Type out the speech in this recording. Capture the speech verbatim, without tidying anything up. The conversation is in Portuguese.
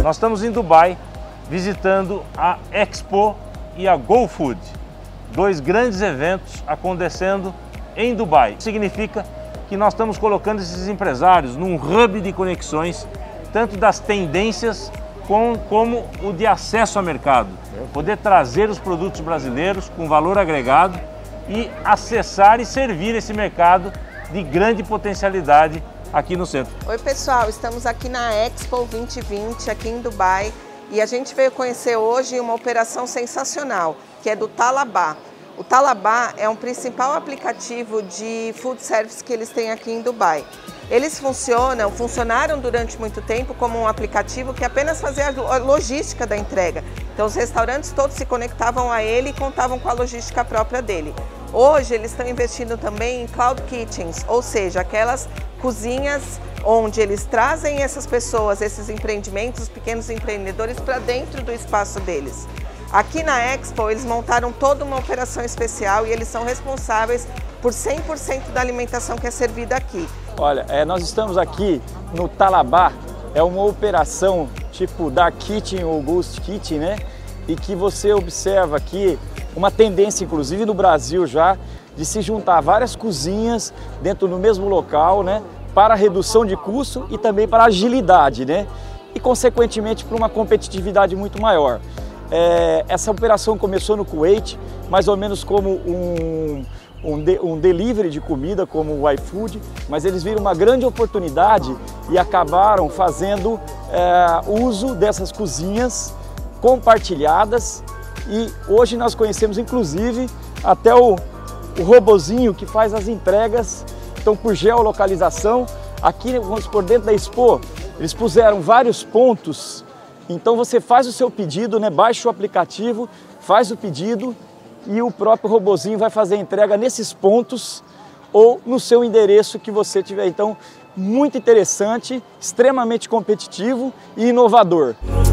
Nós estamos em Dubai visitando a Expo e a GoFood, dois grandes eventos acontecendo em Dubai. Significa que nós estamos colocando esses empresários num hub de conexões, tanto das tendências com, como o de acesso ao mercado. Poder trazer os produtos brasileiros com valor agregado e acessar e servir esse mercado de grande potencialidade aqui no centro. Oi pessoal, estamos aqui na Expo vinte vinte, aqui em Dubai, e a gente veio conhecer hoje uma operação sensacional, que é do Talabat. O Talabat é um principal aplicativo de food service que eles têm aqui em Dubai. Eles funcionam, funcionaram durante muito tempo como um aplicativo que apenas fazia a logística da entrega. Então os restaurantes todos se conectavam a ele e contavam com a logística própria dele. Hoje eles estão investindo também em Cloud Kitchens, ou seja, aquelas cozinhas onde eles trazem essas pessoas, esses empreendimentos, os pequenos empreendedores para dentro do espaço deles. Aqui na Expo eles montaram toda uma operação especial e eles são responsáveis por cem por cento da alimentação que é servida aqui. Olha, é, nós estamos aqui no Talabat, é uma operação tipo Dark Kitchen ou Ghost Kitchen, né? E que você observa aqui uma tendência, inclusive no Brasil já, de se juntar várias cozinhas dentro do mesmo local, né? Para redução de custo e também para agilidade, né? E consequentemente para uma competitividade muito maior. É, essa operação começou no Kuwait, mais ou menos como um, um, de, um delivery de comida, como o iFood, mas eles viram uma grande oportunidade e acabaram fazendo é, uso dessas cozinhas compartilhadas, e hoje nós conhecemos inclusive até o, o robozinho que faz as entregas, então por geolocalização. Aqui, vamos por dentro da Expo, eles puseram vários pontos. Então você faz o seu pedido, né? Baixa o aplicativo, faz o pedido e o próprio robozinho vai fazer a entrega nesses pontos ou no seu endereço que você tiver. Então, muito interessante, extremamente competitivo e inovador.